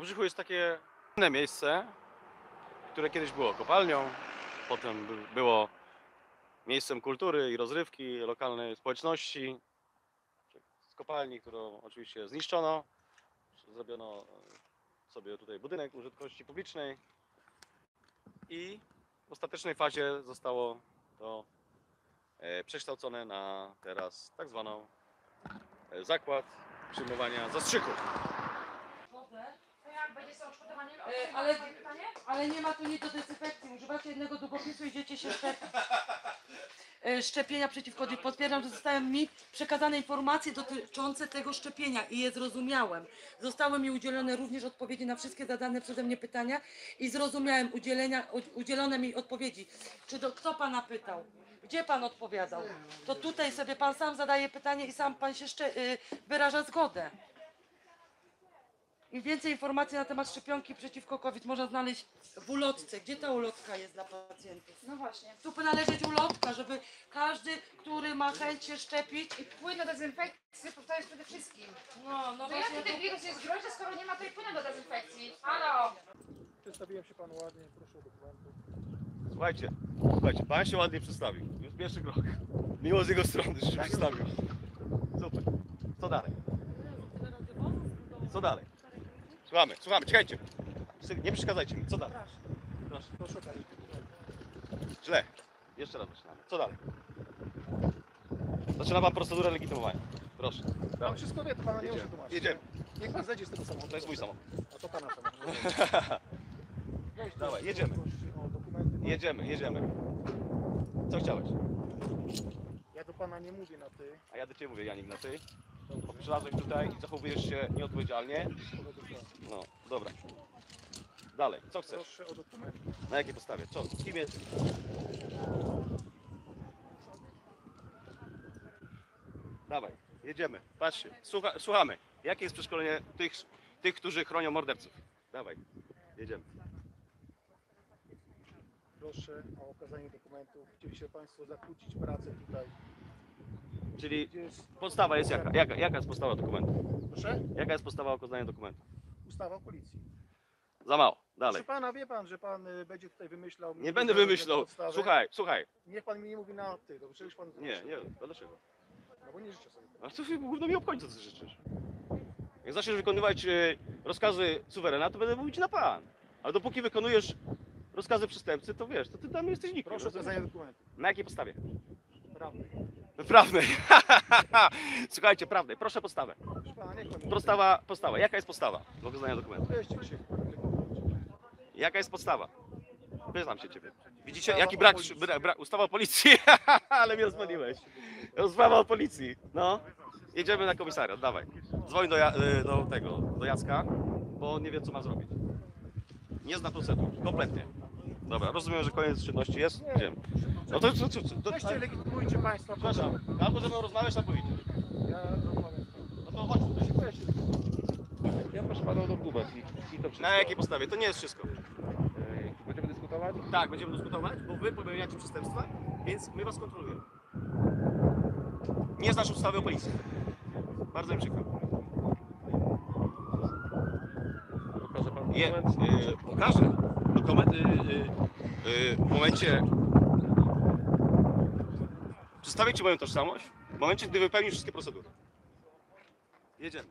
Wałbrzychu jest takie inne miejsce, które kiedyś było kopalnią, potem było miejscem kultury i rozrywki lokalnej społeczności. Z kopalni, którą oczywiście zniszczono, zrobiono sobie tutaj budynek użyteczności publicznej i w ostatecznej fazie zostało to przekształcone na teraz tak zwaną zakład przyjmowania zastrzyków. To jak będzie z odszkodowaniem? Ale nie ma tu nic do dezynfekcji. Używacie jednego długopisu, idziecie się szczepić. Szczepienia przeciwko. Potwierdzam, że zostały mi przekazane informacje dotyczące tego szczepienia i je zrozumiałem. Zostały mi udzielone również odpowiedzi na wszystkie zadane przeze mnie pytania i zrozumiałem udzielone mi odpowiedzi. Kto pana pytał? Gdzie pan odpowiadał? To tutaj sobie pan sam zadaje pytanie i sam pan się wyraża zgodę. Im więcej informacji na temat szczepionki przeciwko COVID można znaleźć w ulotce. Gdzie ta ulotka jest dla pacjentów? No właśnie. Tu powinna leżeć ulotka, żeby każdy, który ma chęć się szczepić. I płyn do dezynfekcji to jest przede wszystkim. No To właśnie. jaki ten wirus jest groźny, skoro nie ma tutaj płynu do dezynfekcji? Halo! Przedstawiłem się panu ładnie, proszę o dokumenty. Słuchajcie, pan się ładnie przedstawił. Już pierwszy krok. Miło z jego strony, że się przedstawił. Super. Co dalej? Co dalej? Słuchamy, czekajcie. Nie przeszkadzajcie mi. Co dalej? Proszę. Proszę pani. Źle. Jeszcze raz zaczynamy. Co dalej? Zaczyna pan procedurę legitymowania. Proszę. Pan wszystko wie, to pana nie muszę tłumaczyć. Jedziemy. Niech pan zejdzie z tego samochodu. To jest mój samochód. A to pana samochód. Dawaj, jedziemy. O dokumenty. Jedziemy. Co chciałeś? Ja do pana nie mówię na ty. A ja do ciebie mówię, Janik, na ty. Bo przylazłeś tutaj i zachowujesz się nieodpowiedzialnie. No, dobra. Dalej, co chcesz? Proszę o dokumenty. Na jakiej podstawie? Co? Kim jest? Dawaj, jedziemy. Patrzcie, słuchamy. Jakie jest przeszkolenie tych, którzy chronią morderców? Dawaj, jedziemy. Proszę o okazanie dokumentów. Chcieli się państwo zakłócić pracę tutaj. Czyli Gdzie jest podstawa jest jaka? Jaka jest podstawa dokumentu? Proszę? Jaka jest podstawa okazania dokumentu? Ustawa o policji. Za mało. Proszę Dalej. pana, wie pan, że pan będzie tutaj wymyślał. Nie będę wymyślał. podstawy. Słuchaj. Niech pan mi nie mówi na ty, to przecież pan. Nie, dlaczego? No bo nie życzę sobie. A co gówno mi obchodzi, co ty życzysz? Jak zaczniesz wykonywać rozkazy suwerena, to będę mówić na pan. Ale dopóki wykonujesz rozkazy przestępcy, to wiesz, to ty dla mnie jesteś nikim. Proszę o okazanie dokumentów. Na jakiej podstawie? Prawdy. Prawnej. Słuchajcie, prawnej. Proszę podstawę. Proszę pana, niech pan mi. Postawa. Jaka jest podstawa do okazania dokumentu? Weźcie się. Jaka jest podstawa? Pytam się ciebie. Widzicie, Ustawa jaki o brak, policji. ustawa o policji. Ale mnie rozpaliłeś. Rozprawa o policji. No. Jedziemy na komisariat, dawaj. Dzwoń do Jacka, bo on nie wie, co ma zrobić. Nie zna procedur, kompletnie. Dobra, rozumiem, że koniec czynności jest? Idziemy. No to Weźcie, legitymujcie państwa. przepraszam, albo ze mną rozmawiasz, albo idziesz. Ja rozmawiam. No to chodź tutaj. Ja proszę pana o dokument i to wszystko. Na jakiej podstawie? To nie jest wszystko. Będziemy dyskutować? Tak, będziemy dyskutować, bo wy popełniacie przestępstwa, więc my was kontrolujemy. Nie znasz ustawy o policji. Bardzo mi przykro. Pokaże pan Je, dokument? pokażę. Dokumenty w momencie... Przedstawię ci moją tożsamość w momencie, gdy wypełnisz wszystkie procedury. Jedziemy.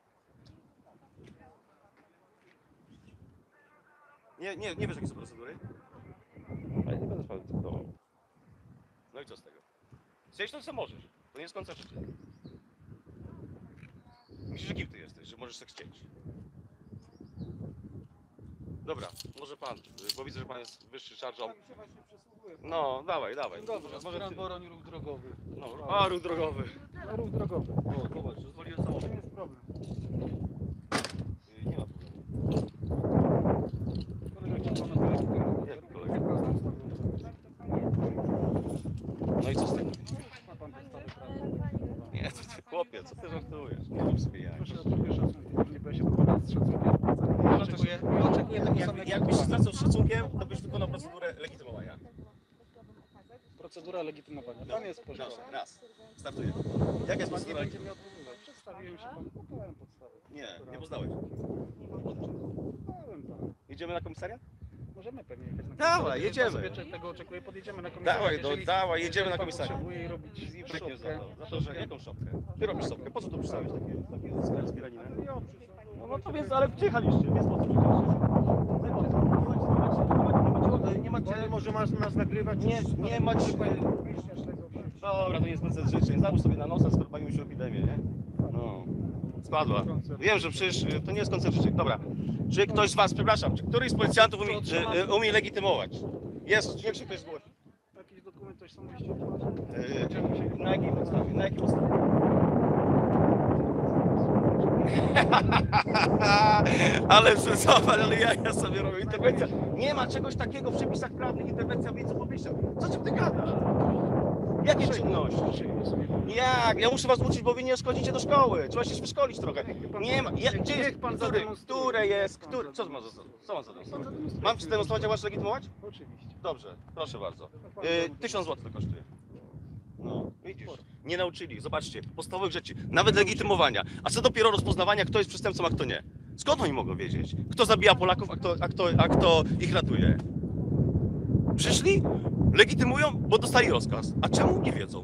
Nie wiesz, jakie są procedury? Ale nie będę z panem dyskutował. No i co z tego? Chcieć to, co możesz. To nie jest końca życia. Myślisz, że kim ty jesteś, że możesz tak chcieć? Dobra, może pan, bo widzę, że pan jest wyższy szarżą. No, dawaj. Dobrze, Może zbieram ty... Boroń, ruch drogowy. No, a, ruch drogowy. No, ruch drogowy. O, zobacz, rozwoliłem To samochód. nie jest problem. Nie ma problemu. Koleżanki pana kolega. Jaki kolega? No i co z tego? Ma pan podstawę prawną. Nie, to ty chłopie, co ty żartujesz? Nie rób sobie jaj. Proszę o trochę szacunku. Nie będzie się do pana z szacunkiem. Oczekuję jakbyś zwracał z szacunkiem, to byś wykonał procedurę legitymowania. Procedura legitymowania. Pan jest w porządku. Proszę, raz. Startuję. Jaka jest Pan nie procedura będzie legitymowania? mi odmówił. Przedstawiłem się panu. Podałem podstawę. Nie poznałeś. Jedziemy na komisariat? Możemy pewnie jechać na Dawaj, komisariat. jedziemy. Jeżeli pan sobie tego oczekuje, podjedziemy na komisariat. Dawaj, no, Jeżeli- dawaj, jedziemy jeżeli na pan komisariat. potrzebuje i robić Brzykniesz za szopkę, to. Za to, że jaką szopkę? Ty robisz szopkę, po co tu przystałeś takie zbieraninę? No to więc, ale przyjechaliście, więc po co przyjechaliście? Nie macie, Ale może masz nas nagrywać? nie macie... Dobra, to nie jest procent życzeń. Załóż sobie na nosa, skoro pani się epidemię, nie? No. Spadła. Wiem, że przecież to nie jest koncert życzeń. Dobra. Czy ktoś z was, przepraszam, czy któryś z policjantów umie legitymować? Jest, niech się ktoś zgłosi. Jakiś dokument tożsamości? Na jakiej podstawie? Na jakiej podstawie? Ale zobacz, ale ja sobie robię interwencja. Nie ma czegoś takiego w przepisach prawnych, interwencja w miejscu publicznym. Co ty gadasz? Jakie czynności? Jak? Ja muszę was uczyć, bo wy nie szkodzicie do szkoły. Trzeba się wyszkolić trochę. Nie ma. Gdzie jest? Niech pan Który? zademonstruje. Które jest? Niech pan Który? Co ma zademonstruje. co mam zademonstrować? Mam zademonstrować, a masz legitymować? Oczywiście. Dobrze, proszę bardzo. To pan 1000 zł to kosztuje. No, widzisz. Nie nauczyli. Zobaczcie, podstawowych rzeczy, nawet legitymowania. A co dopiero rozpoznawania, kto jest przestępcą, a kto nie. Skąd oni mogą wiedzieć? Kto zabija Polaków, a kto ich ratuje? Przyszli, legitymują, bo dostali rozkaz. A czemu nie wiedzą?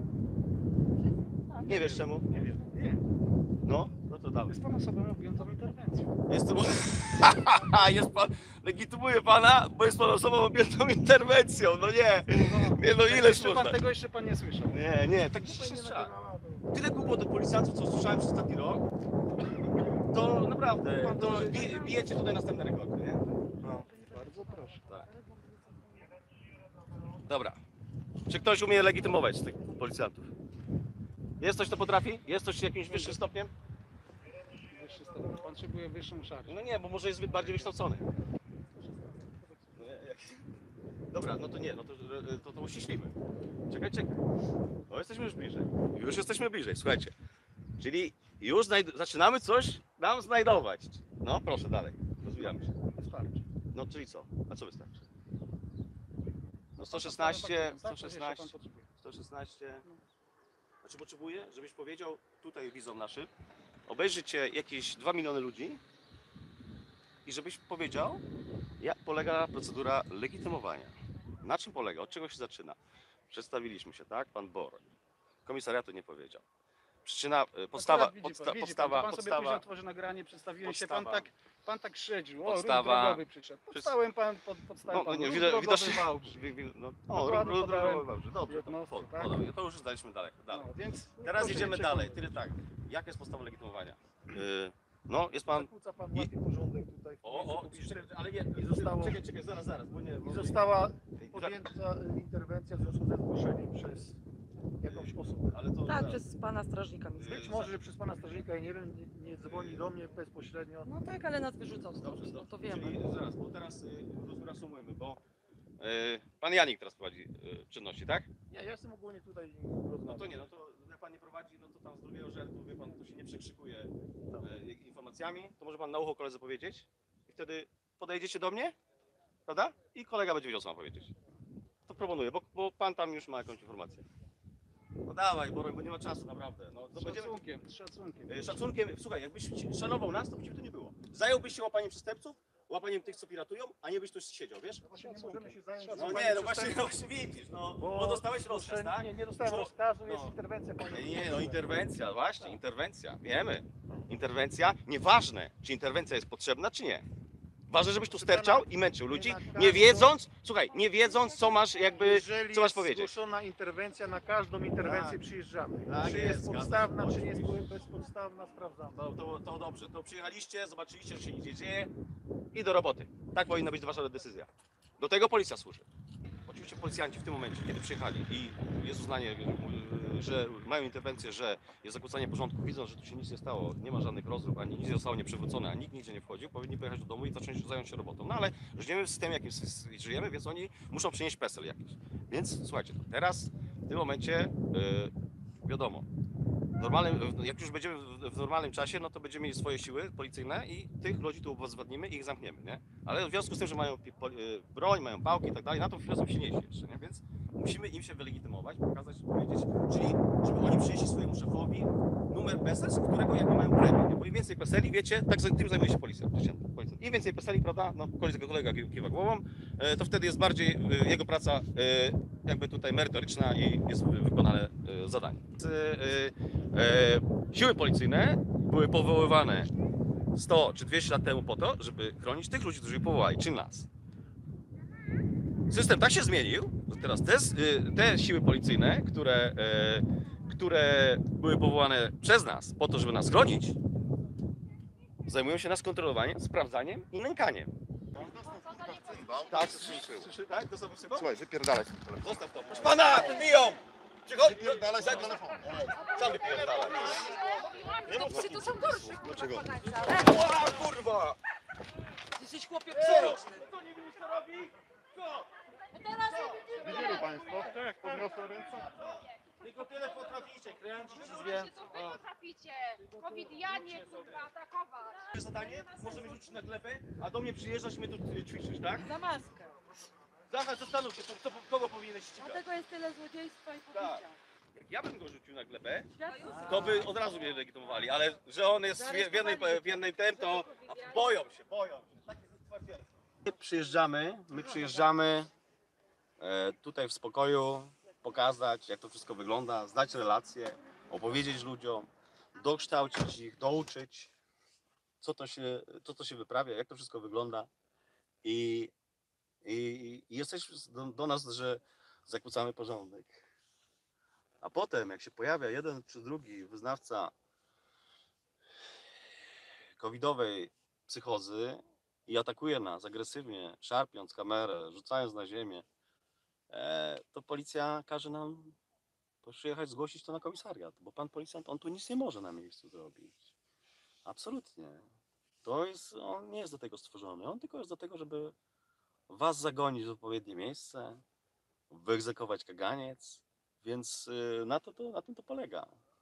Nie wiesz czemu? Nie wiem. No to dawaj. Jest pan osobą objętą interwencją. Jestem... jest pan... Legitymuje pana, bo jest pan osobą objętą interwencją. No nie. Nie, no ile Jeszcze można? pan tego jeszcze pan nie słyszał. Nie, tak gdzieś się strzela. Tyle głupot od policjantów, co słyszałem przez ostatni rok, to naprawdę, to bijecie tutaj następne rekordy, nie? No. Bardzo proszę. Tak. Dobra. Czy ktoś umie legitymować z tych policjantów? Jest ktoś, kto potrafi? Jest ktoś z jakimś wyższym stopniem? Wyższy stopień. Pan potrzebuje wyższą szarżę. No nie, bo może jest bardziej wykształcony. No dobra, no to nie, no to uściślimy. Czekaj. No jesteśmy już bliżej. Już jesteśmy bliżej, słuchajcie. Czyli już zaczynamy coś nam znajdować. No proszę dalej, rozwijamy się. Wystarczy. No czyli co? A co wystarczy? No 116, 116. Znaczy potrzebuję, żebyś powiedział tutaj widzom naszym, obejrzycie jakieś 2 miliony ludzi i żebyś powiedział, jak polega procedura legitymowania. Na czym polega? Od czego się zaczyna? Przedstawiliśmy się, tak? Pan Boroń. Komisariatu nie powiedział. Przyczyna, podstawa, Pan sobie później otworzy nagranie, przedstawiłem się, pan tak śledził. O, ruch Podstawa. drogowy przyszedł. Podstałem pan, podstałem pan. nie, Ruch widocznie. drogowy Wałbrzych. Dokładnie podałem Dobrze, jednostkę, tak? to już zdaliśmy dalej. No, więc Teraz proszę jedziemy nie dalej. przekonywać. Tyle tak. Jaka jest podstawa legitymowania? No, jest pan. Zakłóca pan własny porządek tutaj. Ale nie, I zostało- czekaj, zaraz, bo nie. I została podjęta interwencja w związku ze zgłoszeniem przez jakąś osobę. Ale to Tak, zaraz. przez pana strażnika miejskiego. Być może, że przez pana strażnika, nie wiem, nie dzwoni do mnie bezpośrednio. No tak, ale nas wyrzucał stąd, Dobrze, no dobrze. to wiemy. Czyli zaraz, bo teraz reasumujemy, bo pan Janik teraz prowadzi czynności, tak? Nie, ja jestem ogólnie tutaj No to nie, no to jak pan nie prowadzi, no to tam z drugiego rzędu, wie pan, to się nie przekrzykuje informacjami, to może pan na ucho koledze powiedzieć i wtedy podejdziecie do mnie, prawda? I kolega będzie wiedział, co ma powiedzieć. To proponuję, bo pan tam już ma jakąś informację. No dawaj, bo nie ma czasu, naprawdę. No, to Z będziemy... szacunkiem, z szacunkiem. Szacunkiem, słuchaj, jakbyś szanował nas, to by cię tu nie było. Zająłbyś się łapaniem przestępców, łapaniem tych, co piratują, a nie byś tu siedział, wiesz? Właśnie nie możemy się zająć. No nie, no właśnie widzisz, bo dostałeś rozkaz, tak? Nie dostałem No, rozkazu, jest no. interwencja. Panie Nie, no interwencja, właśnie, interwencja, wiemy. Interwencja, nieważne, czy interwencja jest potrzebna, czy nie. Ważne, żebyś tu sterczał i męczył ludzi, nie wiedząc, słuchaj, nie wiedząc, co masz jakby, Jeżeli co masz jest powiedzieć. zgłoszona interwencja, na każdą interwencję Tak. przyjeżdżamy. Tak Czy jest, jest zgadzam podstawna, się. czy nie jest bezpodstawna, sprawdzamy. To dobrze, to przyjechaliście, zobaczyliście, że się nic nie dzieje i do roboty. Tak powinna być wasza decyzja. Do tego policja służy. Oczywiście policjanci w tym momencie, kiedy przyjechali i jest uznanie, że mają interwencję, że jest zakłócanie porządku, widząc, że tu się nic nie stało, nie ma żadnych rozrób, ani nic nie zostało nieprzywrócone, a nikt nigdzie nie wchodził, powinni pojechać do domu i zacząć zająć się robotą. No ale żyjemy w systemie, jakim żyjemy, więc oni muszą przynieść PESEL jakiś. Więc słuchajcie, to teraz w tym momencie wiadomo, jak już będziemy w normalnym czasie, no to będziemy mieli swoje siły policyjne i tych ludzi tu obezwładnimy i ich zamkniemy, nie? Ale w związku z tym, że mają broń, mają pałki i tak dalej, na tą chwilę są silniejsi jeszcze, nie? Więc musimy im się wylegitymować, pokazać, powiedzieć, czyli żeby oni przynieśli swojemu szefowi numer PESEL, z którego jakby mają premię. Nie? Bo im więcej PESELi, wiecie, tak tym zajmuje się policja. Im więcej PESELi, prawda, no kolega kiwa głową, to wtedy jest bardziej jego praca jakby tutaj merytoryczna i jest wykonane zadanie. Siły policyjne były powoływane 100 czy 200 lat temu po to, żeby chronić tych ludzi, którzy ich powołali, czyli nas. System tak się zmienił, że teraz te siły policyjne, które były powołane przez nas po to, żeby nas chronić, zajmują się nas kontrolowaniem, sprawdzaniem i nękaniem. Tak, słyszy, tak? To sobie sypał? Słuchaj, wypierdalaj. Zostaw to. Proszę pana, biją! Przychodź! Wypierdalaj z telefonu. Sam wypierdalaj. To psy to są gorsze. Dlaczego? O, kurwa! Jesteś chłopie Co? psychiczny. Kto nie wie, co robi? Co? Widzieli państwo? Tak, podniosłem ręce. Tylko tyle potraficie, kręcić się Właśnie co wy potraficie. Covidianie, kurwa, atakować. zadanie, możemy rzucić na glebę, a do mnie przyjeżdżasz i mnie tu ćwiczysz, tak? Za maskę. Zaraz zastanów się, kogo powinieneś ścigać. Dlatego jest tyle złodziejstwa i Tak. pobicia. Jak ja bym go rzucił na glebę, Światło to by od razu mnie legitymowali, ale że on jest w jednej tem, to boją się. Tak jest stwierdzone. My przyjeżdżamy tutaj w spokoju, pokazać jak to wszystko wygląda, zdać relacje, opowiedzieć ludziom, dokształcić ich, douczyć, co to się wyprawia, jak to wszystko wygląda i jesteś do nas, że zakłócamy porządek. A potem, jak się pojawia jeden czy drugi wyznawca covidowej psychozy i atakuje nas agresywnie, szarpiąc kamerę, rzucając na ziemię, to policja każe nam przyjechać, zgłosić to na komisariat, bo pan policjant, on tu nic nie może na miejscu zrobić. Absolutnie. On nie jest do tego stworzony, on tylko jest do tego, żeby was zagonić w odpowiednie miejsce, wyegzekwować kaganiec, więc na tym to polega.